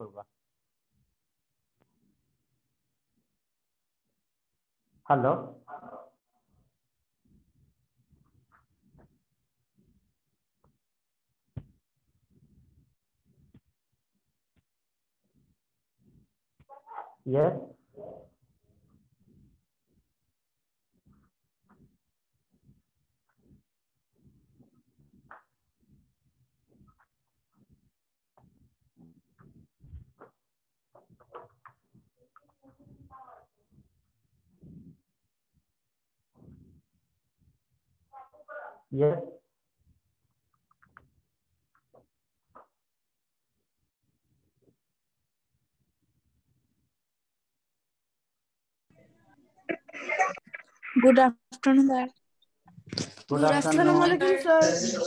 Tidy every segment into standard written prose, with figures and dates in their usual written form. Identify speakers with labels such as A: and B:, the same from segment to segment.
A: করবা। Hello, yes, yes.
B: Good afternoon, sir.
A: Good afternoon.
C: Assalamualaikum sir.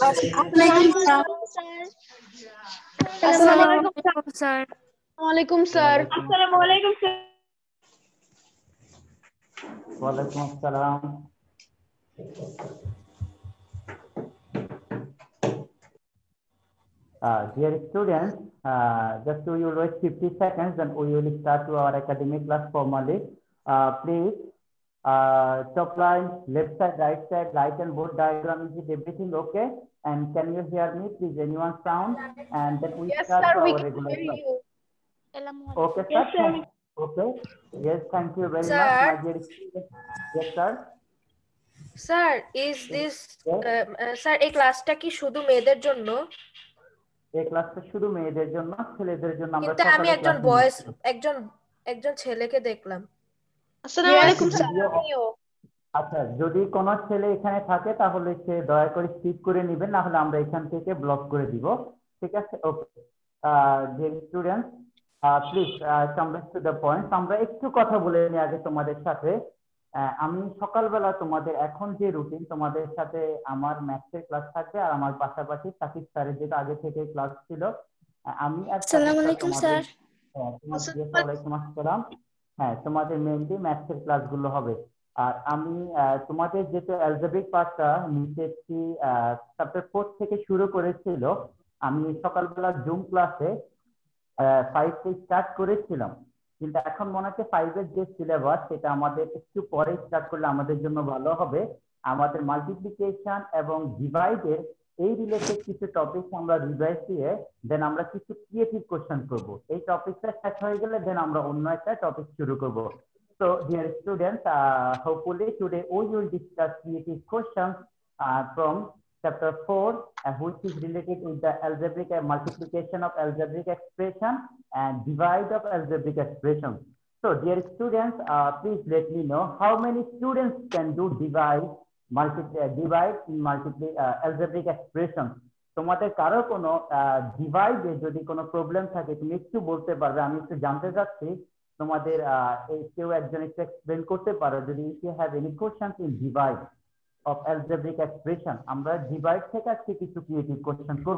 B: Assalamualaikum, sir.
C: Assalamualaikum sir.
A: Assalamualaikum sir. Walaikum assalam. Dear students, just we will wait 50 seconds, then we will start to our academic class formally. Please, top line, left side, right and board diagram, is everything okay? And can you hear me? Please, anyone sound? And then we
C: Yes
A: start
C: sir,
A: to
C: we
A: our
C: can
A: regular
C: hear
A: class.
C: you.
A: Okay,
C: Yes
A: sir.
C: sir.
A: Okay. Yes, thank you very
B: Sir.
A: much, my dear students. Yes, sir.
B: Sir, is this
A: Yes.
B: Sir এই ক্লাসটা কি শুধু মেয়েদের জন্য?
A: এই ক্লাসটা শুধু মেয়েদের জন্য, ছেলেদের জন্য আমরা
B: কিন্তু আমি
A: সকালে
B: একজন
A: ক্লাস
B: বয়েজ
A: নিচ্ছি।
B: একজন ছেলেকে দেখলাম।
C: Assalamualaikum sir.
A: আচ্ছা, যদি কোনো ছেলে এখানে থাকে তাহলে সে দয়া করে স্কিপ করে নেবেন, না হলে আমরা এখান থেকে ব্লক করে দিব। ঠিক আছে? Okay. Dear students, please come back to the point. আমরা একটু কথা বলে নিই আগে তোমাদের সাথে। আমি সকালবেলা তোমাদের এখন যে রুটিন, তোমাদের সাথে আমার ম্যাথসের ক্লাস থাকবে আর আমার পাশাপাশি সাকিব স্যারের যেটা আগে থেকে ক্লাস ছিল। আমি আর সাকিব স্যার তোমাদের ওয়ালাইকুম আসসালাম। হ্যাঁ, তোমাদের মেইনলি ম্যাথসের ক্লাসগুলো হবে। আর আমি তোমাদের যেহেতু অ্যালজেব্রিক পার্টটা নিচে একটি চ্যাপ্টার 4 থেকে শুরু করেছিল, আমি সকালবেলা জুম ক্লাসে 5 স্টার্ট করেছিলাম, কিন্তু এখন মনে হচ্ছে 5 এর যে সিলেবাস সেটা আমাদের একটু পরে স্টার্ট করলে আমাদের জন্য ভালো হবে। আমাদের মাল্টিপ্লিকেশন এবং ডিভাইডের এই রিলেটেড কিছু টপিক আমরা রিভাইজ দিয়ে দেন আমরা কিছু ক্রিয়েটিভ কোশ্চেন করব। এই টপিকটা শেষ হয়ে গেলে দেন আমরা অন্য একটা টপিক শুরু করব। So, dear students, hopefully today we will discuss creative questions from chapter 4, which is related with the algebraic multiplication of algebraic expression and divide of algebraic expression. So, dear students, please let me know how many students can do divide in algebraic expression. তোমাদের কারো কোনো ডিভাইডে যদি কোনো problem থাকে তুমি একটু বলতে পারবে, আমি একটু জানতে চাচ্ছি তোমাদের কেউ একজন একটু এক্সপ্লেন করতে পারো যদি you have any questions in divide of algebraic expression. আমরা ডিভাইড থেকে আজকে কিছু ক্রিয়েটিভ কোশ্চেন করব।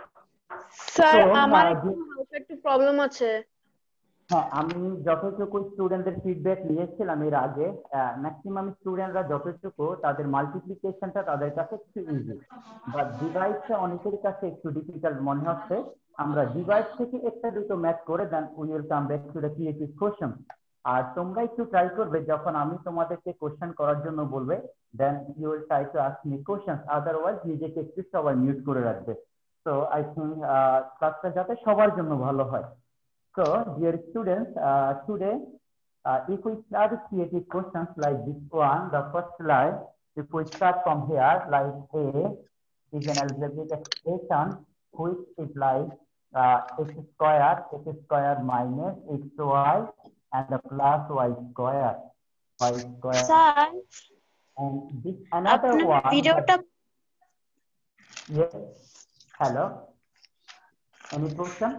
C: স্যার আমার একটু প্রবলেম আছে।
A: হ্যাঁ, আমি যতটুকু স্টুডেন্টদের ফিডব্যাক নিয়েছিলাম এর আগে, ম্যাক্সিমাম স্টুডেন্টরা যতটুকু তাদের মাল্টিপ্লিকেশনটা তাদের কাছে একটু ইজি, বাট ডিভাইডটা অনেকের কাছে একটু ডিফিকাল্ট মনে হচ্ছে। আমরা ডিভাইড থেকে একটা দুটো ম্যাথ করে then we will come back to the creative question. আর তোমরা একটু ট্রাই করবে যখন আমি তোমাদেরকে কোশ্চেন করার জন্য বলবে then you will try to ask me question, otherwise নিজেকে একটু সবাই মিউট করে রাখবে। তো আই থিঙ্ক ক্লাসটা যাতে সবার জন্য ভালো হয়। So, dear students, today, if we start creative questions like this one, the first line, if we start from here, like A is an algebraic expression which implies x square minus xy and the plus y square.
C: Sir
A: And this another one.
C: ভিডিওটা
A: Yes. Hello. Any question?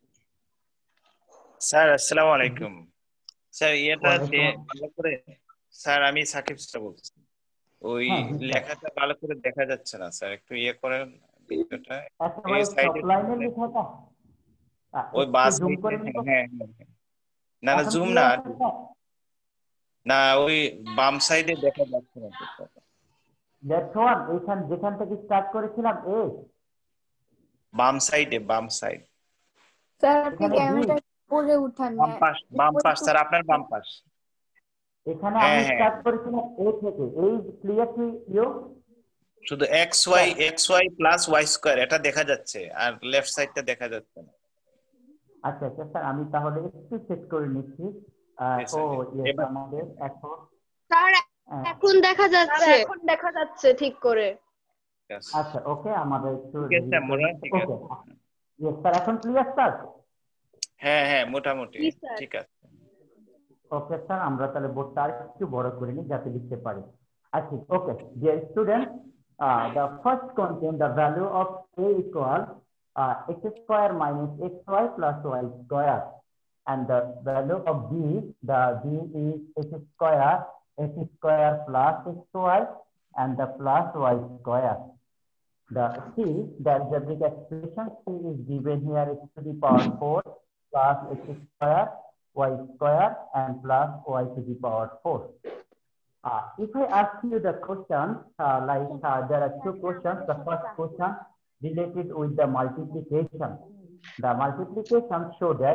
D: Sir আসসালামু আলাইকুম। Sir এটা ভালো করে, sir আমি Shakib sir বলছি। ওই লেখাটা ভালো করে দেখা যাচ্ছে না স্যার, একটু ইয়ে করেন ভিডিওটা এই সাইডে
A: লেখাটা
D: ওই বাস হ্যাঁ না না জুম না না ওই বাম সাইডে দেখা যাচ্ছে না।
A: দেখুন যেখান থেকে স্টার্ট করেছিলাম বাম সাইড
E: স্যার আপনি
A: এখানে
E: ক্যামেরাটা উপরে উঠান না,
D: বাম পাশ স্যার, আপনার বাম পাশ।
A: এখানে
D: হ্যাঁ,
A: আমি
D: হ্যাঁ।
A: স্টার্ট করেছিলাম এ থেকে। এই ক্লিয়ার টু ইউ?
D: শুধু xy প্লাস ওয়াই স্কোয়ার এটা দেখা যাচ্ছে, আর লেফট সাইডটা দেখা যাচ্ছে না।
A: আচ্ছা আচ্ছা স্যার, আমি তাহলে একটু চেক করে নিচ্ছি।
D: Yes,
A: ও
D: sir.
A: ইয়েস,
D: এবার
A: আমাদের এখন
C: স্যার এখন দেখা স্যার যাচ্ছে। এখন দেখা যাচ্ছে ঠিক করে।
D: yes.
A: আচ্ছা ওকে, আমাদের একটু
D: ঠিক আছে মোরা, ঠিক আছে।
A: ওকে ইয়েস স্যার, এখন ক্লিয়ার স্যার?
D: হ্যাঁ হ্যাঁ, মোটামুটি
C: জি, স্যার।
D: ঠিক আছে।
A: ওকে স্যার, আমরা তাহলে বোর্ডটা আর একটু বড় করে নিই যাতে লিখতে পারি। আচ্ছা okay, dear student, the first contain the value of a equal x square minus xy plus y square, and the value of b, the b is x square plus xy and the plus y square. The c, the algebraic expression c is given here x to the power 4 plus x square y square and plus y to the power 4. If I ask you the question, there are two questions. The first question related with the multiplication. The multiplication show that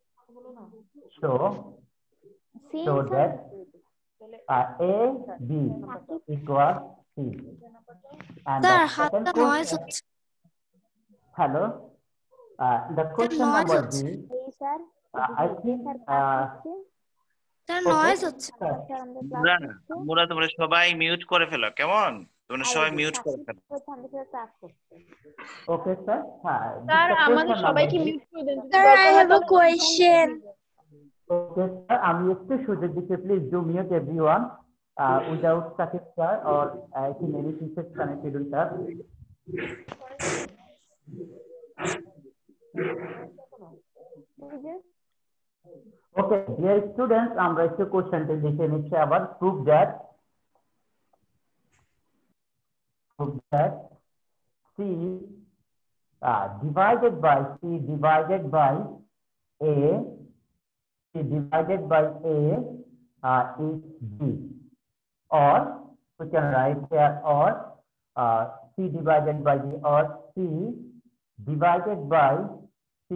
A: A B equals C. And the second question, hello, the question number B, I think
D: মোরা তোমরা সবাই mute করে ফেলো, কেমন? তোমরা সবাই mute করে ফেলো।
A: okay sir.
C: Sir
A: the
C: আমাদের
A: question
C: সবাইকে
A: number B.
C: মিউট করে দেন।
E: Sir, I have a question.
A: Okay sir, আমি একটু সুযোগ দিচ্ছি, please do mute everyone without Sakib sir or any teachers connected with us. Okay, dear students, আমরা একটু কোশ্চেনটা লিখে নিচ্ছি আবার। prove that C divided by C divided by A is B, or we can write here or C divided by B, or C divided by B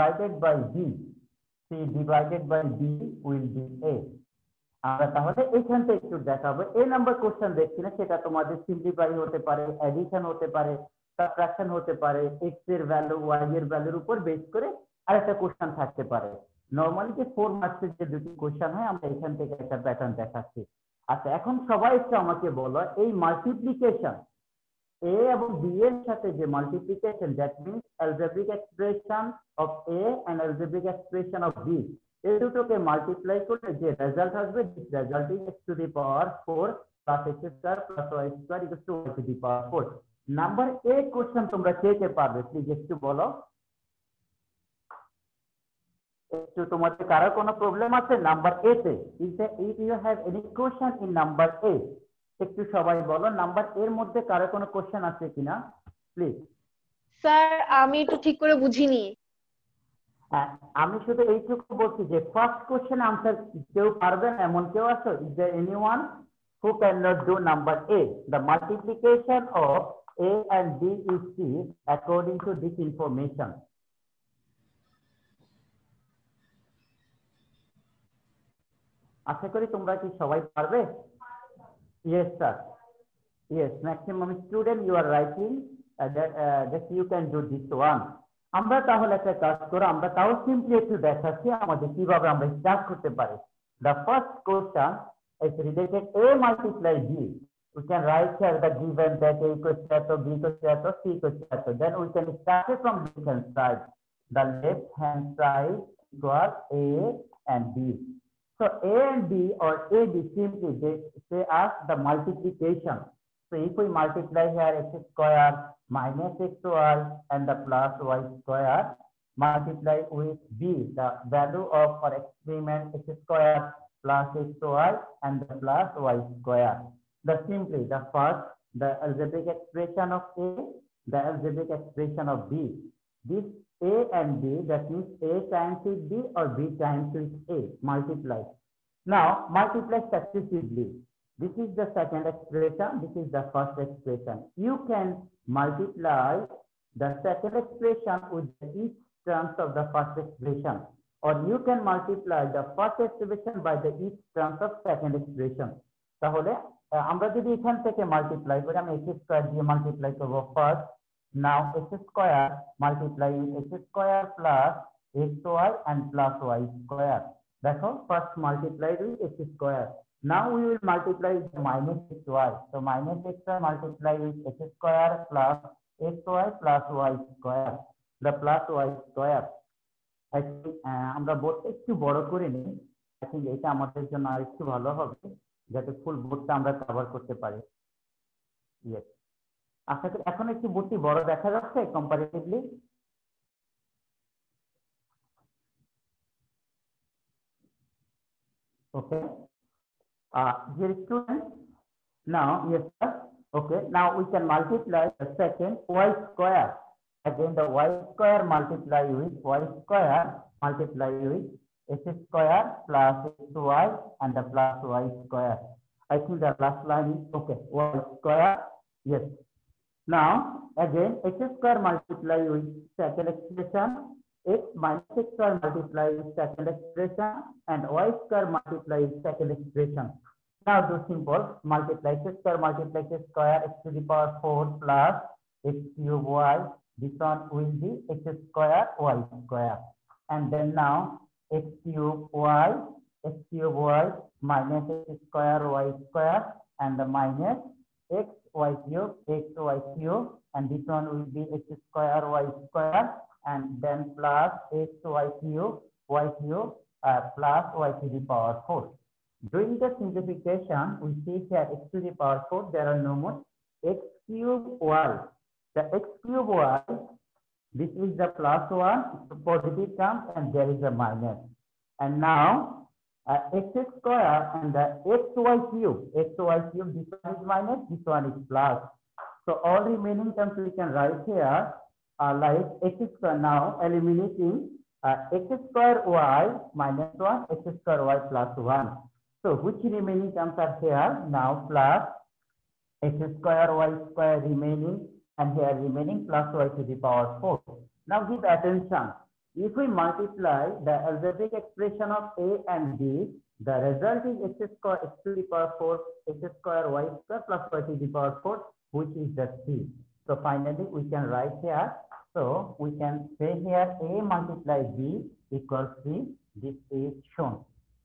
A: will be A. আমরা তাহলে এইখানটা একটু দেখাবো। এই নাম্বার কোশ্চেন দেখছি না, সেটা তোমাদের সিম্পলিফাই হতে পারে, অ্যাডিশন হতে পারে, সাবট্রাকশন হতে পারে, এক্স এর ভ্যালু ওয়াই এর ভ্যালুর উপর বেস করে আরেকটা কোশ্চেন থাকতে পারে। নরমালি যে 4 মার্কসের যে দুটি কোশ্চেন হয়, আমরা এখান থেকে একটা প্যাটার্ন দেখাচ্ছি। আচ্ছা, এখন সবাই একটু আমাকে বলো, এই মাল্টিপ্লিকেশন A এবং B এর সাথে যে multiplication, that means algebraic expression of A and algebraic expression of B, এই দুটোকে মাল্টিপ্লাই করলে যে রেজাল্ট আসবে, this result is x to the power 4 plus x square plus y square equal to y to the power 4। Number A question তোমরা কে কে পারবে, please একটু বলো। একটু তোমাদের কারো কোনো প্রবলেম আছে নাম্বার A তে? If you have any question in number A, একটু সবাই বলো নাম্বার এর মধ্যে কারো কোনো কোশ্চেন আছে কিনা, প্লিজ।
C: স্যার আমি একটু ঠিক করে বুঝিনি।
A: আমি শুধু এইটুকু বলছি যে ফার্স্ট কোশ্চেন আনসার কেউ পারবে না এমন কেউ আছে? Is there anyone who can not do number A, the multiplication of A and B is C according to this information? আশা করি তোমরা কি সবাই পারবে? Yes sir, yes, maximum student you are writing that you can do this one. আমরা তাহলে একটা কাজ করো, আমরা তাও সিম্পলি একটু দেখাচ্ছি আমাদের কিভাবে আমরা স্টার্ট করতে পারি। The first question is related A multiply B. We can write here the given that A equals to B equals to C equals to. Then we can start it from left hand side. The left hand side equals A and B. So A and B or AB simply they ask the multiplication. So if we multiply here x square minus xy and the plus y square multiply with B, the value of our experiment x square plus xy and the plus y square. Simply the first, the algebraic expression of A, the algebraic expression of B. This A and B, that means A times with B or B times with A, multiply. Now multiply successively. This is the second expression, this is the first expression. You can multiply the second expression with each terms of the first expression, or you can multiply the first expression by the each terms of second expression. তাহলে আমরা যদি এখান থেকে multiply করি, আমি x square দিয়ে multiply করব first. Now x square multiply with x square plus xy and plus y square. দেখো first multiply with x square. Now we will multiply with minus xy. So minus xy multiply with x square plus xy plus y square. The plus y square. I think আমরা বোর্ডটা একটু বড় করে নিই। I think এটা আমাদের জন্য আরেকটু ভালো হবে, যাতে ফুল বোর্ডটা আমরা কভার করতে পারি। Yes. আশা করি এখন একটু বোর্ডটি বড় দেখা যাচ্ছে comparatively. Okay. Dear students, now yes sir. Okay, now we can multiply the second y square. Again, the y square multiply with y square multiply with x square plus xy and the plus y square. I think the last line is okay. Y square, yes. Now again, x square multiply with second expression, x minus x square multiply with second expression, and y square multiply with second expression. Now do simple, multiply x square multiply x square x to the power 4 plus x cube y. This one will be x square y square. And then now x cube y minus x square y square and the minus x y cube, and this one will be x square y square and then plus x y cube plus y to the power 4. Doing the simplification, we see here x to the power 4, there are no more x cube y. The x cube y, this is the plus 1, positive term, and there is a minus. And now x square and the xy cube, this one is minus, this one is plus. So all remaining terms we can write here like x square, now eliminating x square y minus 1, x square y plus 1. So which remaining terms are here? Now plus x square y square remaining, and here remaining plus y to the power 4. Now give attention. If we multiply the algebraic expression of a and b, the result is x square x to the power 4, x square y square plus y to the power 4, which is the c. So finally we can write here. So we can say here a multiply b equals c. This is shown.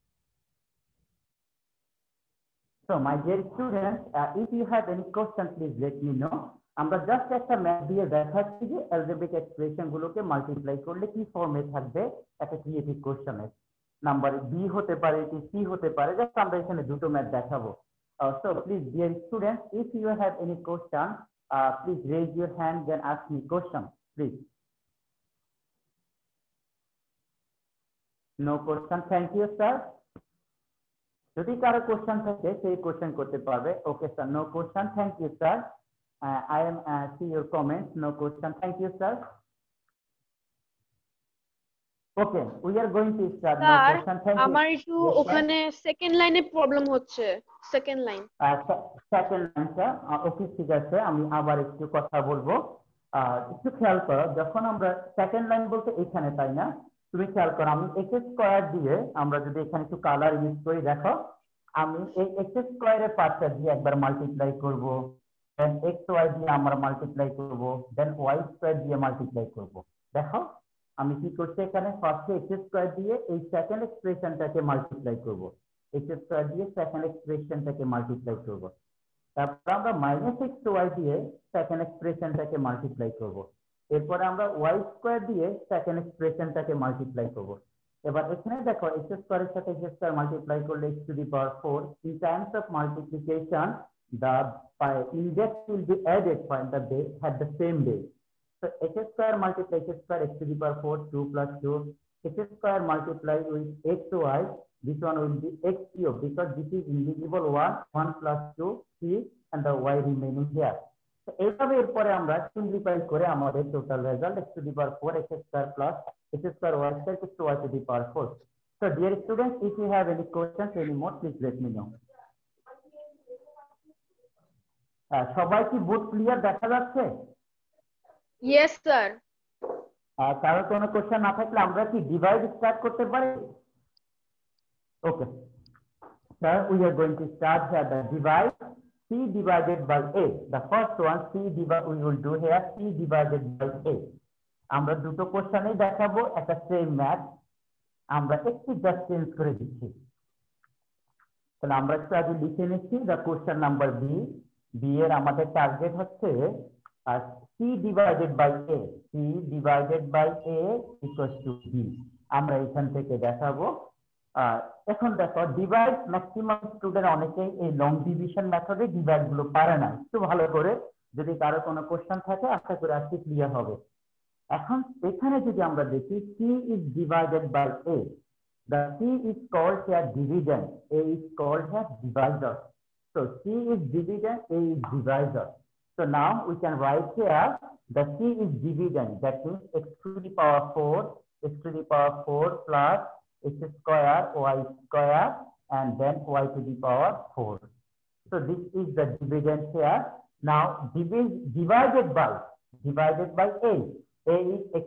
A: So my dear students, if you have any questions, please let me know. আমরা just একটা math দিয়ে দেখাচ্ছি যে algebraic expression গুলোকে multiply করলে কি ফর্মে থাকবে, একটা ক্রিয়েটিভ কোশ্চেনের নাম্বার বি হতে পারে, এটি সি হতে পারে, জাস্ট আমরা এখানে দুটো ম্যাথ দেখাবো। So please dear students, if you have any question, please raise your hand then ask me question, please. No question, thank you sir. যদি কারো কোশ্চেন থাকে সেই কোশ্চেন করতে পারবে। Okay sir, no question, thank you sir. I am see your comments, no question, thank you sir. Okay, we are going to start. No question, thank you.
C: আমার একটু ওখানে second লাইনে প্রবলেম হচ্ছে, second line.
A: Second line sir, okay ঠিক আছে, আমি আবার একটু কথা বলবো। একটু খেয়াল করো, যখন আমরা সেকেন্ড লাইন বলতে এখানে, তাই না? তুমি খেয়াল করো, আমি x স্কয়ার দিয়ে আমরা যদি এখানে একটু কালার ইউজ করি, দেখো আমি এই x স্কয়ারের পার্টটা দিয়ে একবার মাল্টিপ্লাই করব, দেন xy দিয়ে আমরা মাল্টিপ্লাই করব, দেন y স্কয়ার দিয়ে মাল্টিপ্লাই করব। দেখো আমি কি করছি, এখানে ফার্স্টে x স্কয়ার দিয়ে এই সেকেন্ড এক্সপ্রেশনটাকে মাল্টিপ্লাই করব, x স্কয়ার দিয়ে সেকেন্ড এক্সপ্রেশনটাকে মাল্টিপ্লাই করব, তারপর আমরা মাইনাস xy দিয়ে সেকেন্ড এক্সপ্রেশনটাকে মাল্টিপ্লাই করব, এরপর আমরা y স্কয়ার দিয়ে সেকেন্ড এক্সপ্রেশনটাকে মাল্টিপ্লাই করব। এবার এখানে দেখো x স্কয়ারের সাথে x স্কয়ার মাল্টিপ্লাই করলে x to the power 4, in terms of multiplication the index will be added for the base at the same base. So x square multiply x square x to the power 4, 2 plus 2, x square multiply with xy, this one will be x cube because this is invisible 1 plus 2, 3 and the y remaining here. So এইভাবে এরপরে আমরা simplify করে আমাদের total result x to the power 4 x square plus x square y square to y to the power 4. So dear students, if you have any questions anymore, please let me know. সবাই কি board clear দেখা যাচ্ছে?
C: Yes sir.
A: কারো কোনো question না থাকলে আমরা কি ডিভাইড স্টার্ট করতে পারি? Okay sir, we are going to start here the divide c divided by a. The first one we will do here c divided by a. আমরা দুটো কোশ্চেনই দেখাবো, একটা সেম ম্যাথ, আমরা একটু জাস্ট চেঞ্জ করে দিচ্ছি। তাহলে আমরা একটু আগে লিখে নিচ্ছি the question number B. B এর আমাদের টার্গেট হচ্ছে c divided by a. c divided by a equals to b. আমরা এখান থেকে দেখাবো। এখন দেখো ডিভাইড ম্যাক্সিমাম স্টুডেন্ট অনেকেই এই লং ডিভিশন মেথডে ডিভাইড গুলো পারে না। একটু ভালো করে যদি কারো কোনো কোশ্চেন থাকে আশা করি আজকে ক্লিয়ার হবে। এখন এখানে যদি আমরা দেখি c is divided by a, the c is called here division, a is called here divisor. So c is division, a is divisor. So now we can write here the c is division, that means x to the power 4, x to the power 4 plus x square y square and then y to the power 4. So this is the dividend here. Now divided by a. A is x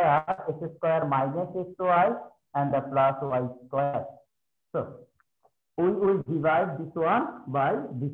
A: square minus xy and the plus y square. So we will divide this one by this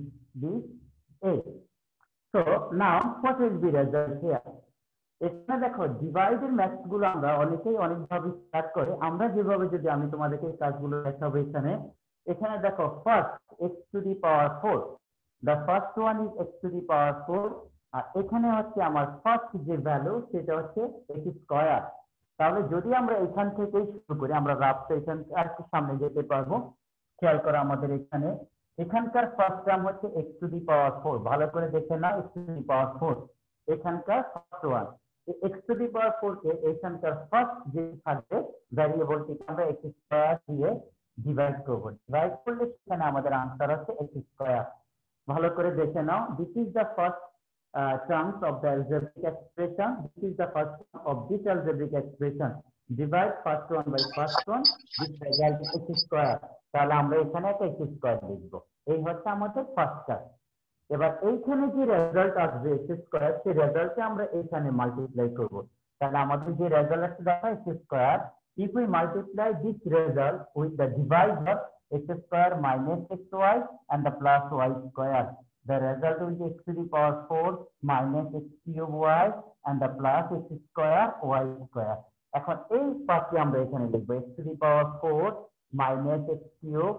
A: a. So now what will be result here? এখানে দেখো ডিভাইডের maths গুলো আমরা অনেকেই অনেকভাবে start করে, আমরা যেভাবে যদি আমি তোমাদেরকে কাজগুলো দেখাবো এখানে দেখো first x to the power 4, the first one is x to the power 4, আর এখানে হচ্ছে আমার ফার্স্ট যে ভ্যালু সেটা হচ্ছে x স্কয়ার। তাহলে যদি আমরা এখান থেকেই শুরু করি, আমরা রাফটা এখান আর একটু সামনে যেতে পারবো। খেয়াল করো আমাদের এখানকার ফার্স্ট টার্ম হচ্ছে x টু দি পাওয়ার 4, ভালো করে দেখে নাও x টু দি পাওয়ার 4 এখানকার first one. x to the power 4 কে এখানকার ফার্স্ট যে থাকবে ভ্যারিয়েবলটিকে আমরা x স্কয়ার দিয়ে ডিভাইড করব। ডিভাইড করলে সেখানে আমাদের আনসার হচ্ছে x স্কয়ার। ভালো করে দেখে নাও, this is the first terms of the algebraic expression. This is the first term of this algebraic expression. Divide first one by first one, this result is x square. তাহলে আমরা এখানে একটা x square লিখব। এই হচ্ছে আমাদের first term. এবার এইখানে যে রেজাল্ট আসবে x স্কয়ার, সেই রেজাল্টকে আমরা এখানে মাল্টিপ্লাই করব। তাহলে আমাদের যে রেজাল্ট আসছে দেখো x square, if we multiply this result with the divisor x square minus xy and the plus y square, the result will be x to the power 4 minus x cube y and the plus x square y square. এখন এই পাশে আমরা এখানে লিখব x to the power 4 minus x cube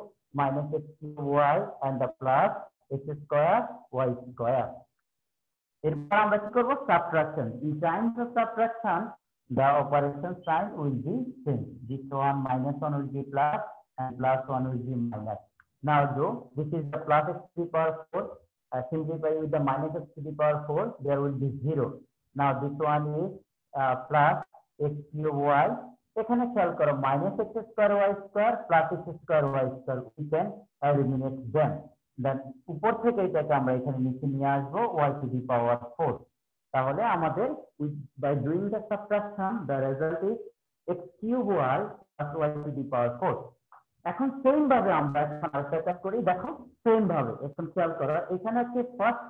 A: y and the plus x square y square. এরপর আমরা কি করব? Subtraction. In times of subtraction, the operation sign will be same. This one minus 1 will be plus and plus 1 will be minus. Now do this is the plus x to the power 4. Simplify with the minus x to the power 4, there will be 0. Now this one is plus x cube y. এখানে খেয়াল করো minus x square y square plus x square y square, we can eliminate them. Then উপর থেকে এটাকে আমরা এখানে নিচে নিয়ে আসবো y to the power 4. তাহলে আমাদের by doing the subtraction the result is x cube y plus y to the power 4. এখন সেম ভাবে আমরা এখন আরেকটা কাজ করি, দেখো সেম ভাবে এখন খেয়াল করো এখানে হচ্ছে ফার্স্ট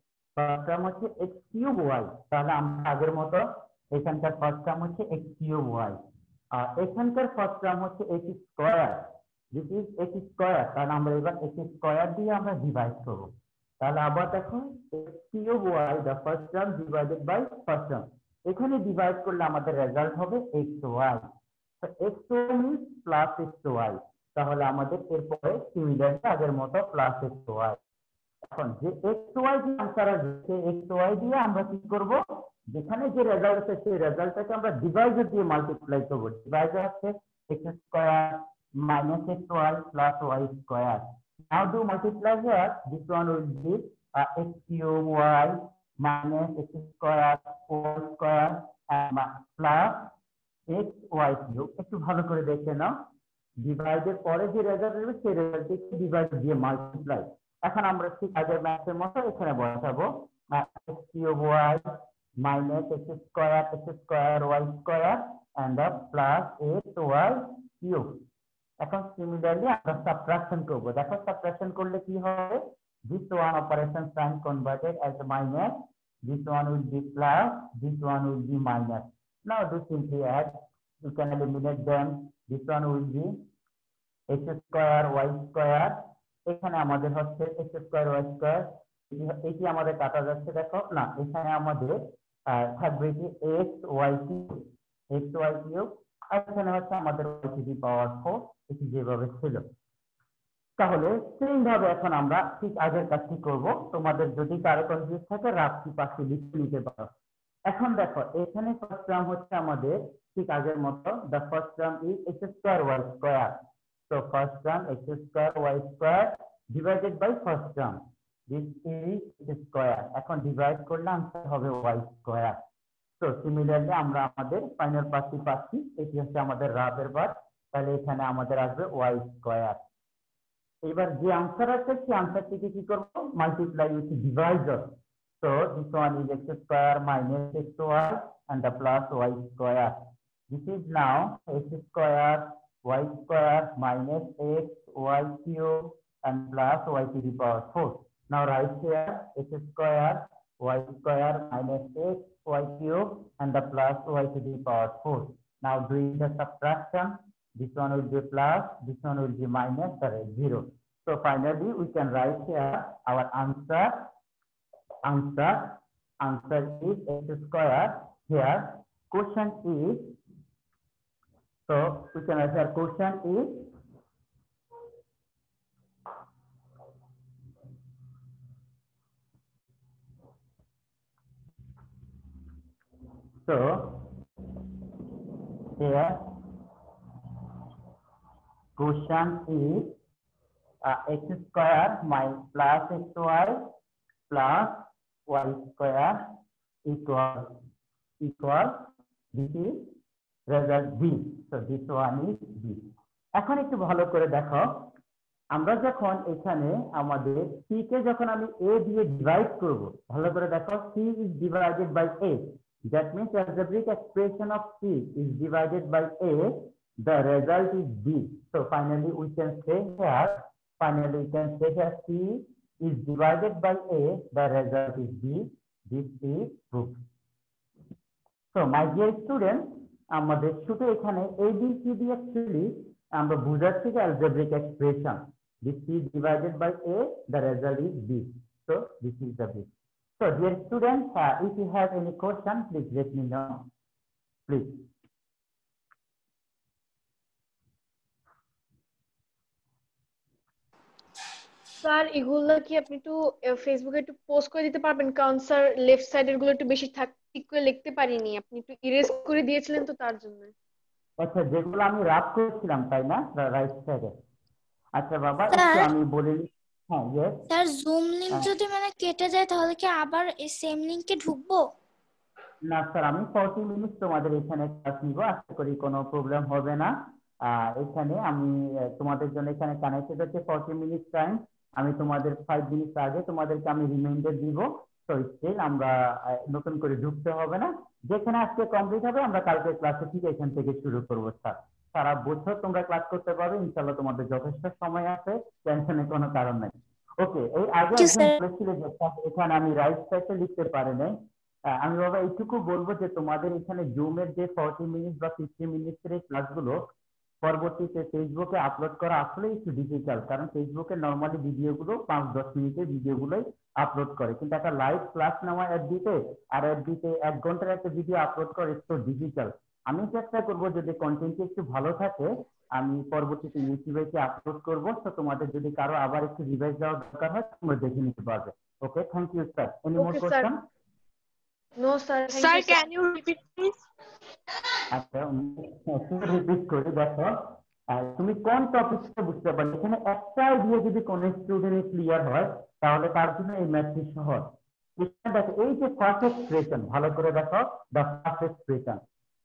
A: টার্ম হচ্ছে x কিউব y। তাহলে আমরা আগের মতো এখানকার ফার্স্ট টার্ম হচ্ছে x কিউব y আর এখানকার ফার্স্ট টার্ম হচ্ছে x square, this is x square. তাহলে আমরা এবার x স্কয়ার দিয়ে আমরা ডিভাইড করব। তাহলে আবার দেখো x cube y the first term divided by first term, এখানে ডিভাইড করলে আমাদের রেজাল্ট হবে xy। তো xy means plus xy, তাহলে আমাদের এরপরে সিমিলারলি আগের মতো প্লাস xy। এখন যে xy যে আনসার আসছে xy দিয়ে আমরা কি করব? যেখানে যে রেজাল্ট আছে সেই রেজাল্টটাকে আমরা ডিভাইডার দিয়ে মাল্টিপ্লাই করব। ডিভাইডার হচ্ছে x square minus xy plus y square. Now do multiply here, this one will be x cube y minus x square y square and plus x y cube. একটু ভালো করে দেখে নাও, ডিভাইডের পরে যে result হবে সেই রেজাল্টকে ডিভাইড দিয়ে মাল্টিপ্লাই। এখন আমরা ঠিক আগের ম্যাথের মতো এখানে বসাবো x cube y minus x square y square and the plus x y cube. এখন সিমিলারলি আমরা সাবট্রাকশন করব। দেখো সাবট্রাকশন করলে কি হবে? this one operation sign converted as minus, this one will be plus, this one will be minus. Now do simply add. You can eliminate them. This one will be x square y square. এখানে আমাদের হচ্ছে x square y square, এটি আমাদের কাটা যাচ্ছে, দেখো না এখানে আমাদের থাকবে কি x y cube, x y cube, আর এখানে হচ্ছে আমাদের y to the power 4, এটি যেভাবে ছিল। তাহলে সেম ভাবে এখন আমরা ঠিক আগের কাজটি করব। তোমাদের যদি কারো কনফিউজ থাকে রাফটি পাশে লিখে নিতে পারো। এখন দেখো এখানে ফার্স্ট টার্ম হচ্ছে আমাদের ঠিক আগের মতো, the first term is x square y square. So first term x square y square divided by first term, this is x square. এখন ডিভাইড করলে आंसर হবে y square. So similarly আমরা আমাদের ফাইনাল পার্টটি পাচ্ছি, এটি হচ্ছে আমাদের রাবের বার, তাহলে এখানে আমাদের আসবে y square। এবার যে आंसर আছে সেই आंसरটিকে কি করব, multiply with divisor. So this one is x square minus xy and the plus y square. This is now x square y square minus x y cube and plus y to the power 4. Now write here x square y square minus x y cube and the plus y to the power 4. Now doing the subtraction, this one will be plus, this one will be minus, that is 0. So finally we can write here our answer. Answer is x square. Here question is, so we can write here question is so here question is x square minus plus xy plus y square equal this is result B. So this one is B. এখন একটু ভালো করে দেখো, আমরা যখন এখানে আমাদের c কে যখন আমি a দিয়ে ডিভাইড করব, ভালো করে দেখো c is divided by a, that means algebraic expression of c is divided by a, the result is B. So finally we can say here, c is divided by a, the result is B. This is proved. So my dear students, আমাদের শুধু এখানে ABCD actually আমরা বুঝাচ্ছি যে algebraic expression. This is divided by a, the result is B. So this is the B. So dear students, if you have any question, please let me know. Please.
C: Sir এগুলো কি আপনি একটু ফেসবুকে একটু post করে দিতে পারবেন, কারণ স্যার লেফট সাইডের গুলো একটু বেশি ঠিক করে লিখতে পারিনি, আপনি একটু ইরেজ করে দিয়েছিলেন তো তার জন্য।
A: আচ্ছা, যেগুলো আমি রাফ করেছিলাম তাই না, রাইট সাইডে? আচ্ছা বাবা একটু আমি বলে নিই। হ্যাঁ ইয়েস
E: স্যার, জুম লিংক যদি মানে কেটে যায় তাহলে কি আবার এই সেম লিংকে ঢুকবো?
A: না স্যার, আমি 40 মিনিট তোমাদের এখানে ক্লাস নিব, আশা করি কোনো প্রবলেম হবে না। এখানে আমি তোমাদের জন্য এখানে কানেক্টেড হচ্ছে 40 মিনিট টাইম। আমি তোমাদের 5 মিনিট আগে তোমাদেরকে আমি রিমাইন্ডার দিব। তো স্টিল আমরা নতুন করে ঢুকতে হবে না, যেখানে আজকে কমপ্লিট হবে আমরা কালকে ক্লাসে ঠিক এখান থেকে শুরু করবো। স্যার সারা বছর তোমরা ক্লাস করতে পারবে ইনশাআল্লাহ, তোমাদের যথেষ্ট সময় আছে, টেনশনের কোনো কারণ নাই। ওকে, এই আগে একজন বলেছিল যে এখানে আমি রাইট সাইডে লিখতে পারি নাই। আমি বাবা এইটুকু বলবো যে তোমাদের এখানে জুমের যে 40 মিনিট বা 50 মিনিটের এই ক্লাসগুলো পরবর্তীতে ফেসবুকে আপলোড করা আসলে একটু ডিফিকাল্ট, কারণ ফেসবুকে নর্মালি ভিডিওগুলো 5-10 মিনিটের ভিডিওগুলোই আপলোড করে, কিন্তু একটা লাইভ ক্লাস নেওয়া এফবিতে আর এফবিতে 1 ঘন্টার একটা ভিডিও আপলোড করা একটু ডিফিকাল্ট। আমি চেষ্টা করবো যদি কন্টেন্টটি একটু ভালো থাকে আমি পরবর্তীতে ইউটিউবে আপলোড করবো। তো তোমাদের যদি কারো আবার একটু রিভাইজ দেওয়ার দরকার হয় তোমরা দেখে নিতে পারবে। Okay, thank you sir. Any more question?
C: No sir, sir can you repeat please?
A: আচ্ছা, রিপিট করে দেখো তুমি কোন টপিকটা বুঝতে পারলে। এখানে একটা আইডিয়া যদি কোন স্টুডেন্ট ক্লিয়ার হয় তাহলে তার জন্য এই ম্যাথটি সহজ। দেখো এই যে ফার্স্ট এক্সপ্রেশন, ভালো করে দেখো, দ্য ফার্স্ট এক্সপ্রেশন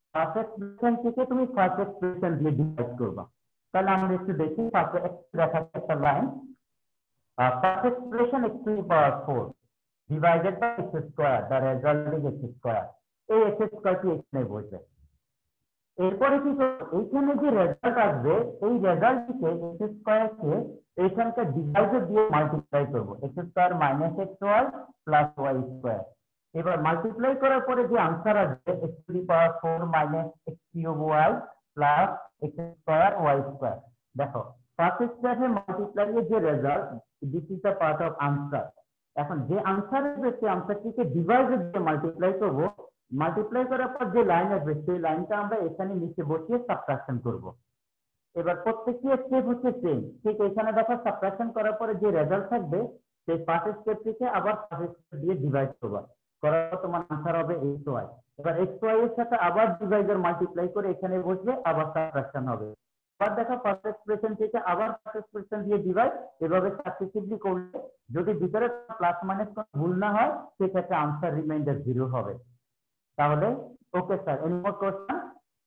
A: থেকে তুমি ফার্স্ট এক্সপ্রেশন দিয়ে ডিভাইড করবা। তাহলে আমরা একটু দেখি, দেখা একটা লাইন, first expression x to the power 4 divided by x square, the result is x square. এই x square টি এখানে বসবে। এরপরে কি এইখানে যে রেজাল্ট আসবে এই রেজাল্টটিকে x স্কয়ার কে এইখানকার ডিভাইডার দিয়ে মাল্টিপ্লাই করব, x square minus xy plus y square. এবার মাল্টিপ্লাই করার পরে যে আনসার আসবে x to the power 4 minus x cube y plus x square y square. দেখো ফার্স্ট স্টেপে মাল্টিপ্লাই এর যে result, this is the part of answer. এখন যে আনসার আসবে সেই আনসারটিকে ডিভাইডেড দিয়ে মাল্টিপ্লাই করব, মাল্টিপ্লাই করার পর যে লাইন আসবে সেই লাইনটা আমরা এখানে নিচে বসিয়ে সাবট্রাকশন করব। এবার প্রত্যেকটি স্টেপ হচ্ছে সেম, ঠিক এখানে দেখো সাবট্রাকশন করার পরে যে রেজাল্ট থাকবে সেই ফার্স্ট স্টেপটিকে আবার ফার্স্ট স্টেপ দিয়ে ডিভাইড করবা, করার পর তোমার আনসার হবে xy। এবার xy এর সাথে আবার ডিভাইডার মাল্টিপ্লাই করে এখানে বসবে, আবার সাবট্রাকশন হবে। আবার দেখো ফার্স্ট এক্সপ্রেশন থেকে আবার ফার্স্ট এক্সপ্রেশন দিয়ে ডিভাইড, এভাবে সাকসেসিভলি করলে যদি ভিতরে প্লাস মাইনাস কোনো ভুল না হয় সেক্ষেত্রে আনসার রিমাইন্ডার 0 হবে। তাহলে okay sir, any more question?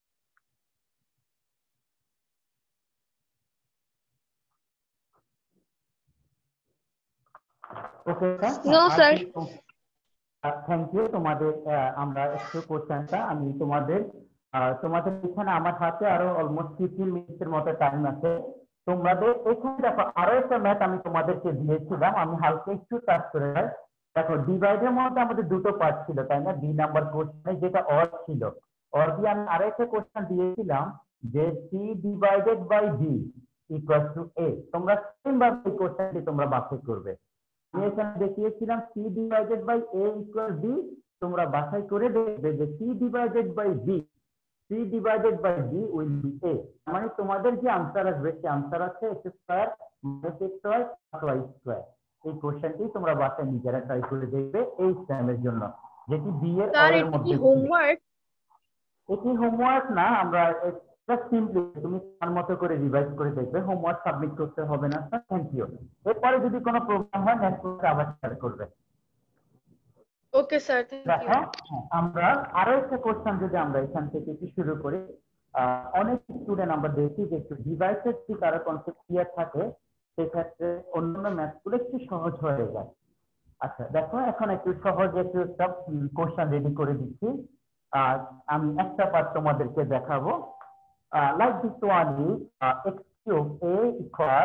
A: Okay sir,
C: no sir.
A: Thank you. তোমাদের আমরা একটু কোশ্চেনটা আমি তোমাদের এখানে আমার হাতে আরো অলমোস্ট 15 মিনিটের মতো টাইম আছে। তোমাদের এখানে দেখো আরো একটা ম্যাথ আমি তোমাদেরকে দিয়েছিলাম, আমি হালকা একটু টাচ করে যাই। দেখো ডিভাইডের মধ্যে আমাদের দুটো পার্ট ছিল তাই না, 2 নাম্বার কোশ্চেনে যেটা অর ছিল, অর দিয়ে আমি আরো একটা কোশ্চেন দিয়েছিলাম যে c divided by b equal to a। তোমরা সেম ভাবে এই কোশ্চেনটি তোমরা বাছাই করবে। আমি এখানে দেখিয়েছিলাম c divided by a equal b, তোমরা বাছাই করে দেখবে যে c divided by b, c divided by b will be a। মানে তোমাদের যে আনসার আসবে সেই আনসার আছে x square minus xy plus y square. এই কোশ্চেনটি তোমরা বাছাই নিজেরা ট্রাই করে দেখবে এই এক্সামের জন্য, যেটি b এর
C: স্যার
A: অরের
C: এটা কি
A: মধ্যে ছিল।
C: হোমওয়ার্ক?
A: এটি হোমওয়ার্ক না, আমরা জাস্ট সিম্পলি তুমি তার মতো করে রিভাইজ করে দেখবে, হোমওয়ার্ক সাবমিট করতে হবে না স্যার। Thank you. এরপরে যদি কোনো প্রবলেম হয় নেক্সট ক্লাসে আবার শেয়ার করবে।
C: Okay sir, thank you.
A: দেখো আমরা আরো একটা কোশ্চেন যদি আমরা এখান থেকে একটু শুরু করি, অনেক স্টুডেন্ট আমরা দেখি যে একটু ডিভাইসের কি কারো কনসেপ্ট ক্লিয়ার থাকে, সেক্ষেত্রে অন্যান্য ম্যাথগুলো একটু সহজ হয়ে যায়। আচ্ছা দেখো এখন একটু সহজ একটু সব কোশ্চেন রেডি করে দিচ্ছি। আমি একটা পার্ট তোমাদেরকে দেখাবো। Like this one is x cube a equal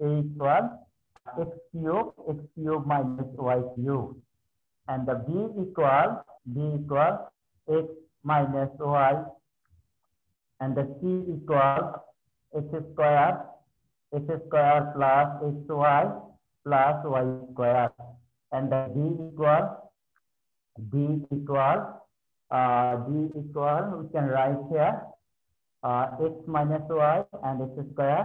A: x cube minus y cube, and the b equal x minus y, and the c equal x square plus xy plus y square, and the d equal we can write here x minus y and x square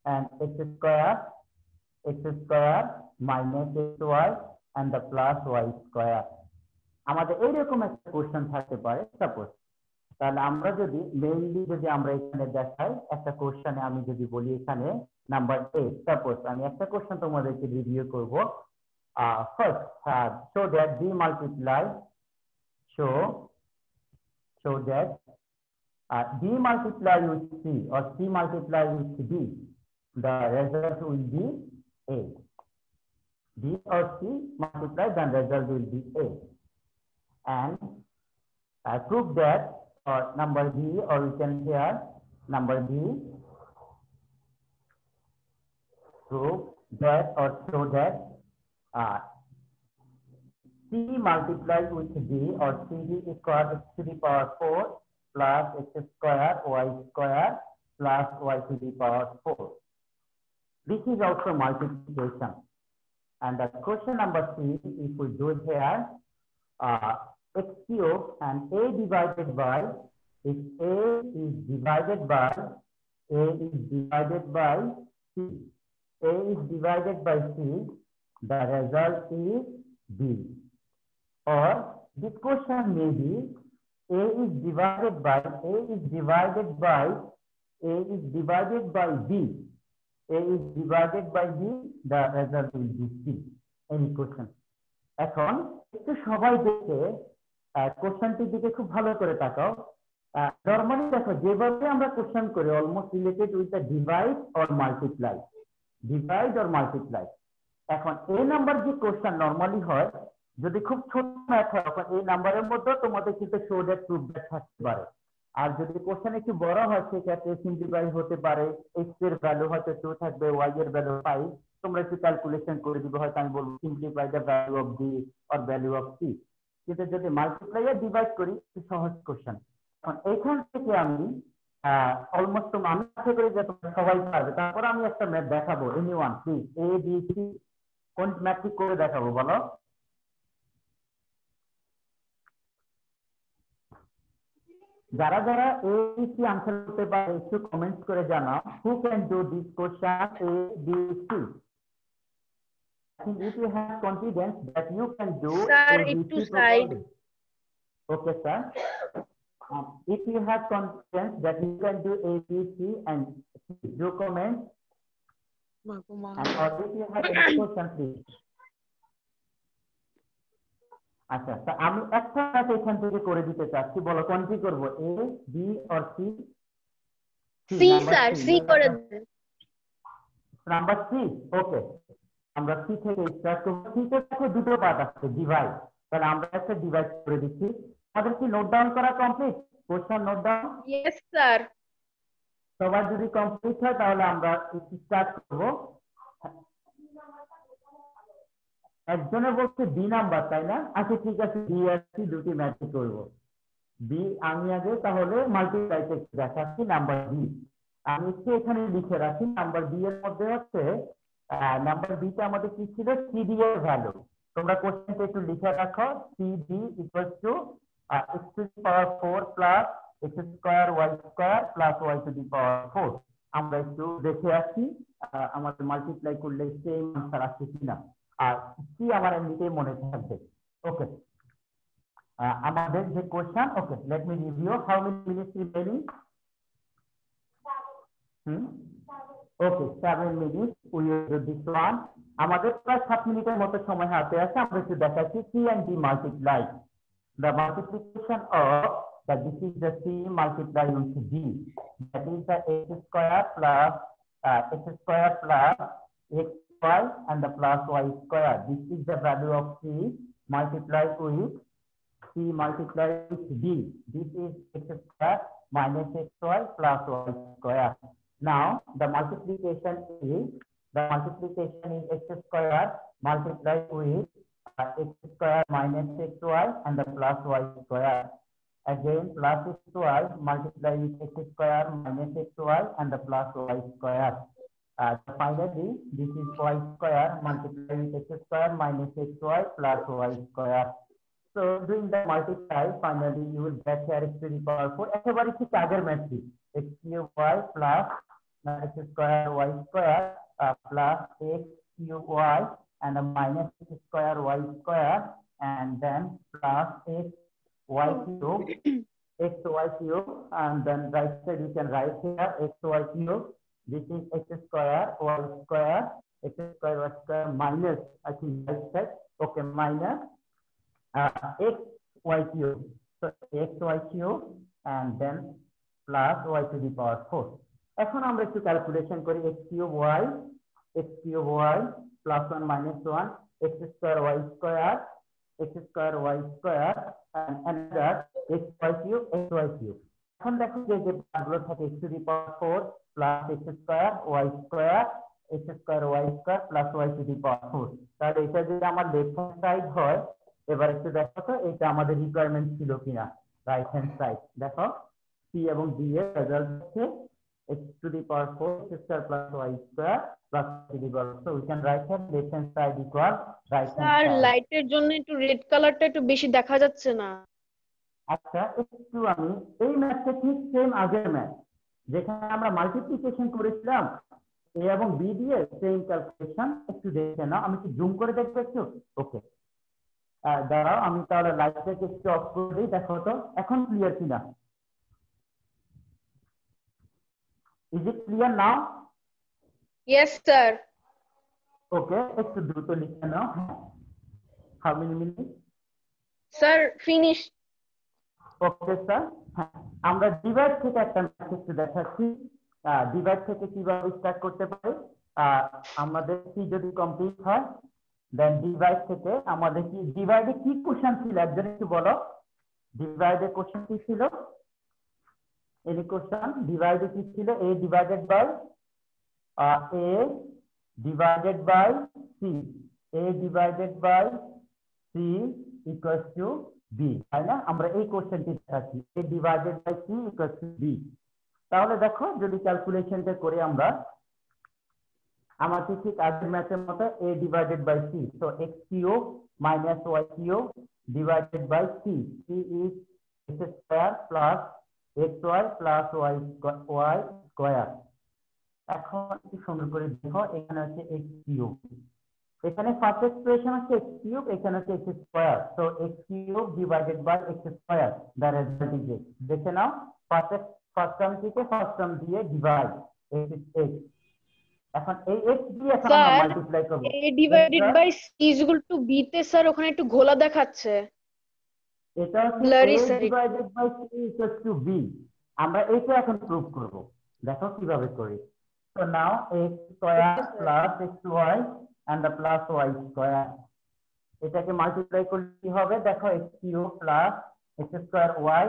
A: minus xy and the plus y square। আমাদের এইরকম একটা question থাকতে পারে suppose. তাহলে আমরা যদি mainly যদি আমরা এখানে দেখাই একটা কোশ্চেনে, আমি যদি বলি এখানে নাম্বার 8, সাপোজ আমি একটা কোশ্চেন তোমাদেরকে রিভিউ করব। First show that b multiply with c or c multiply with d, the result will be a. b or c multiply, then result will be a. And prove that, or number b, or we can hear number b, prove that or show that c multiplied with d or cd equal x to the power 4 plus x square y square plus y to the power 4. This is also multiplication. And the question number 3, if we do here, x cube and a divided by, if a is divided by c, a is divided by c, the result is b. Or this question may be a is divided by b, a is divided by b, the result will be c. Any question? এখন একটু সবাই দেখে কোশ্চেনটির দিকে খুব ভালো করে তাকাও। Normally দেখো যেভাবে আমরা কোশ্চেন করি almost related with the divide or multiply. এখন এই নাম্বার যে কোশ্চেন নরমালি হয়, যদি খুব ছোট ম্যাথ হয় তখন এই নাম্বারের মধ্যে তোমাদের কিন্তু শো দ্যাট প্রুভ দ্যাট থাকতে পারে। আর যদি কোশ্চেন একটু বড় হয় সেক্ষেত্রে সিম্পলিফাই হতে পারে, x এর ভ্যালু হয়তো 2 থাকবে, y এর ভ্যালু 5, তোমরা একটু ক্যালকুলেশন করে দিবে, হয়তো আমি বলবো simplify the value of d or value of c। কিন্তু যদি মাল্টিপ্লাই আর ডিভাইড করি সহজ কোশ্চেন। এখন এইখান থেকে আমি অলমোস্ট আমি আশা করি যে তোমরা সবাই পারবে। তারপর আমি একটা ম্যাথ দেখাবো, anyone please, A B C কোন ম্যাথটি করে দেখাবো বলো? যারা যারা এ বি সি আনসার করতে পারে একটু কমেন্টস করে জানাও, who can do this question A B C. I think if you have confidence that you can do
C: Sir,
A: ABC
C: একটু side.
A: properly. Okay, sir. If you have confidence that you can do ABC and do comment, and or if you have any question, please. আচ্ছা, তা আমি একটা math এখান থেকে করে দিতে চাচ্ছি, বলো কোনটি করব, A B or C?
C: C sir, C করে দেন।
A: নাম্বার 3, ওকে, আমরা সি থেকে স্টার্ট করব। সিতে দেখো দুটো পার্ট আছে, ডিভাইড, তাহলে আমরা একটা ডিভাইড করে দিচ্ছি। আমাদের কি নোট ডাউন করা complete? Question note down?
C: Yes sir.
A: সবার যদি কমপ্লিট হয় তাহলে আমরা স্টার্ট করব। একজনে বলছে বি নাম্বার, তাই না? আচ্ছা ঠিক আছে, বি আর সি দুটি ম্যাচ করব। বি আমি আগে তাহলে মাল্টিপ্লাই করতে দেখাচ্ছি নাম্বার বি। আমি একটু এখানে লিখে রাখি, নাম্বার বি এর মধ্যে হচ্ছে নাম্বার বি তে আমাদের কি ছিল, সিডি এর ভ্যালু। তোমরা কোশ্চেনটা একটু লিখে রাখো, CD equals to x to the power 4 plus x square y square plus y to the power 4। আমরা একটু দেখে আসি আমাদের মাল্টিপ্লাই করলে সেম আনসার আসছে কিনা। আর কি আমার এমনিতেই মনে থাকবে। ওকে, আমাদের যে question, okay let me review, how many minutes remaining? Okay, 7 minute we will do this one. আমাদের প্রায় 7 মিনিটের মতো সময় হাতে আছে। আমরা একটু দেখাচ্ছি C and D multiply the multiplication of that, this is the c multiply with d, that is the x square plus xy and the plus y square. This is the value of c multiplied with d. This is x square minus xy plus y square. Now the multiplication is x square multiplied with x square minus xy and the plus y square. Again plus xy multiply with x square minus xy and the plus y square. Finally this is y square multiply with x square minus xy plus y square. So doing the multiply, finally you will get here x to the power 4. একেবারে ঠিক আগের ম্যাথটি, x cube y plus x square y square plus x cube y and a minus x square y square and then plus x y cube and then right side you can write here x y cube. This is x square y square minus, I think right side, okay, minus x y cube. So x y cube and then plus y to the power 4. এখন আমরা একটু calculation করি, x cube y plus 1 minus 1 x square y square and another x y cube. এখন দেখো যে পার্টগুলো থাকে x to the power 4 plus x square y square plus y to the power 4। তাহলে এটা যদি আমার লেফট হ্যান্ড সাইড হয়, এবার একটু দেখো তো এটা আমাদের রিকোয়ারমেন্ট ছিল কিনা। রাইট হ্যান্ড সাইড দেখো, c এবং d এর রেজাল্ট হচ্ছে x to the power 4 x square plus y square plus y to the power 4. So we can write that left hand side equal right hand
C: sir
A: side.
C: লাইটের জন্য একটু red কালারটা একটু বেশি দেখা যাচ্ছে না।
A: আচ্ছা, একটু আমি এই ম্যাথটা ঠিক সেম আগের ম্যাথ যেখানে আমরা মাল্টিপ্লিকেশন করেছিলাম a এবং b দিয়ে, সেম ক্যালকুলেশন একটু দেখে নাও। আমি কি জুম করে দেখবো একটু? ওকে, দাঁড়াও আমি তাহলে লাইটটাকে একটু অফ করে দিই, দেখো তো এখন ক্লিয়ার কিনা। Is it clear now?
C: Yes sir.
A: Okay, একটু দ্রুত লিখে নাও। How many minutes?
C: Sir, finish.
A: Okay sir, আমরা ডিভাইড থেকে একটা ম্যাথ একটু দেখাচ্ছি। ডিভাইড থেকে কিভাবে স্টার্ট করতে পারে। আমাদের কি যদি কমপ্লিট হয়, দেন ডিভাইড থেকে আমাদের কি ডিভাইডে কি কোশ্চেন ছিল একজন একটু বলো। ডিভাইডে কোশ্চেন কি ছিল? এনি কোশ্চেন ডিভাইডে কি ছিল? a divided by c, a divided by c equals to B, তাই না? আমরা এই কোশ্চেনটি দেখাচ্ছি a divided by c equal to b। তাহলে দেখো যদি ক্যালকুলেশনটা করি আমরা, আমাদের ঠিক আগের ম্যাথের মতো a ডিভাইডেড বাই c, তো x cube minus y cube divided by c, c is x square plus xy plus y square. এখন কি সুন্দর করে দেখো, এখানে হচ্ছে x কিউব, এখানে ফার্স্ট এক্সপ্রেশন হচ্ছে x কিউব, এখানে হচ্ছে x স্কয়ার, তো x cube divided by x square, the result is x। দেখে নাও, ফার্স্ট টার্ম থেকে ফার্স্ট টার্ম দিয়ে ডিভাইড, x ইজ x। এখন এই x দিয়ে এখন আমরা
C: স্যার
A: মাল্টিপ্লাই করব,
C: a divided by c is equal to b তে স্যার ওখানে একটু ঘোলা দেখাচ্ছে।
A: এটা হচ্ছে
C: blurry
A: a
C: sir.
A: Divided by c equal to b। আমরা এটা এখন প্রুভ করব, দেখো কিভাবে করি। So now x square plus xy and the plus y square, এটাকে মাল্টিপ্লাই করলে কি হবে দেখো, x cube plus x square y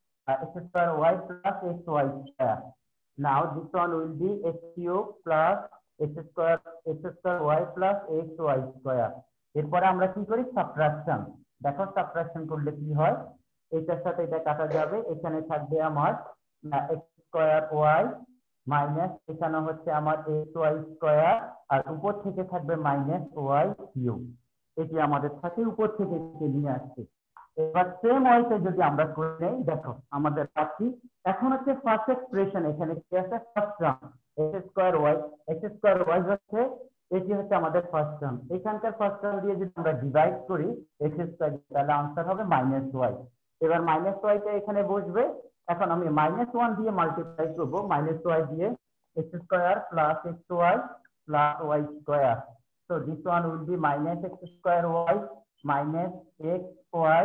A: plus xy square. Now this one will be x cube plus x square y plus xy square. এরপরে আমরা কি করি, subtraction. দেখো সাবট্রাকশন করলে কি হয়, এটার সাথে এটা কাটা যাবে, এখানে থাকবে আমার x স্কয়ার y মাইনাস এখানে হচ্ছে আমার xy স্কয়ার, আর উপর থেকে থাকবে মাইনাস y কিউব। এটি আমাদের সাথে উপর থেকে নিয়ে আসছে। এবার সেম ওয়েতে যদি আমরা করে নেই, দেখো আমাদের পাচ্ছি এখন হচ্ছে ফার্স্ট এক্সপ্রেশন, এখানে কি আছে first term x square y হচ্ছে, এটি হচ্ছে আমাদের ফার্স্ট টার্ম। এখানকার ফার্স্ট টার্ম দিয়ে যদি আমরা ডিভাইড করি x স্কয়ার, তাহলে आंसर হবে মাইনাস y। এবার মাইনাস y টা এখানে বসবে, এখন আমি -1 দিয়ে মাল্টিপ্লাই করব, -y দিয়ে x square plus xy plus y square. So this one will be minus x square y minus xy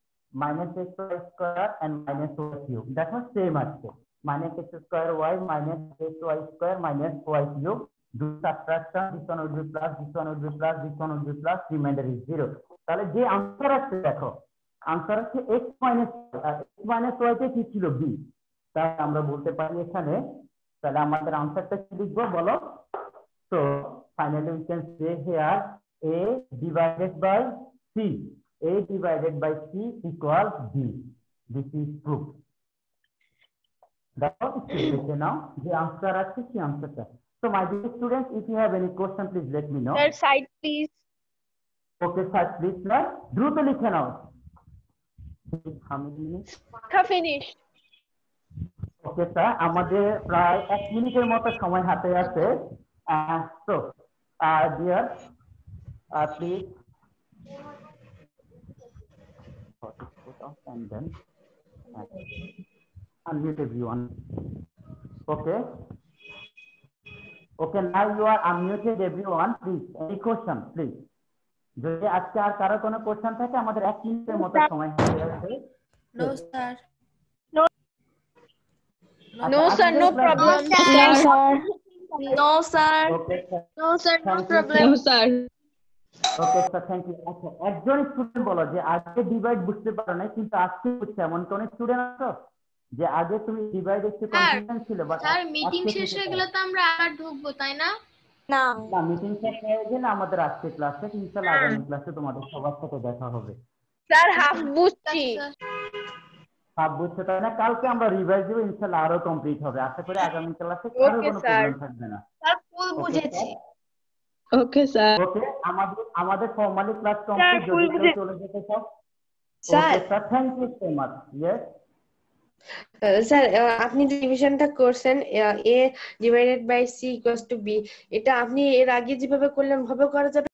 A: square and minus y cube. দেখো সেম আছে, minus x square y minus xy square minus y cube. Do subtraction, this one will be plus, this one will be plus, this one will be plus, remainder is 0. তাহলে যে answer আছে দেখো, answer হচ্ছে x minus y তে কি ছিল b, তাই আমরা বলতে পারি এখানে, তাহলে আমাদের আনসারটা কি লিখবো বলো? So finally we can say here a divided by c, a divided by c equals b. This is proof. That's what it is now. The answer is the answer. So my dear students, if you have any question, please let me know.
C: Sir, side please.
A: Okay, sir, please. Now, দ্রুত লিখে নাও। How many minutes?
C: Finish.
A: Okay, sir. আমাদের প্রায় 1 মিনিটের মতো সময় হাতে আছে। So, dear, please. And then unmute everyone. Okay. Okay, now you are unmuted everyone. Please, any question, please. যদি আজকে আর কারো কোনো কোশ্চেন থাকে, আমাদের 1 মিনিটের মতো সময় হাতে আছে।
B: No, sir.
C: No, sir, no problem.
B: No, sir.
A: Okay, sir.
C: No, sir, no
A: Thank you,
C: problem.
A: sir.
C: No, sir.
A: Okay sir, thank you. আচ্ছা, একজন স্টুডেন্ট বলো যে আগে ডিভাইড বুঝতে পারো না, কিন্তু আজকে বুঝছে, এমন কোন স্টুডেন্ট আছো যে আগে তুমি ডিভাইড একটু কনফিউশন ছিল, বাট
F: স্যার মিটিং শেষ হয়ে গেলে তো আমরা আবার ঢুকবো, তাই না?
E: না
A: না, মিটিং শেষ হয়ে গেলে আমাদের আজকে ক্লাসে, ইনশাআল্লাহ আগামী ক্লাসে তোমাদের সবার সাথে দেখা হবে।
C: স্যার হাফ বুঝছি।
A: সব বুঝছো তাই না? কালকে আমরা রিভাইজ দিব, ইনশাআল্লাহ আরো কমপ্লিট হবে। আশা করি আগামী ক্লাসে কারো কোনো প্রবলেম থাকবে না।
C: স্যার ফুল বুঝেছি।
G: Okay sir.
A: ওকে, আমাদের ফর্মালি ক্লাস কমপ্লিট। যদি কেউ চলে যেতে চাও,
G: sir
A: sir thank you so much. Yes
G: sir, আপনি যে ডিভিশনটা করছেন a divided by c equals to b, এটা আপনি এর আগে যেভাবে করলেন ভাবে করা যাবে?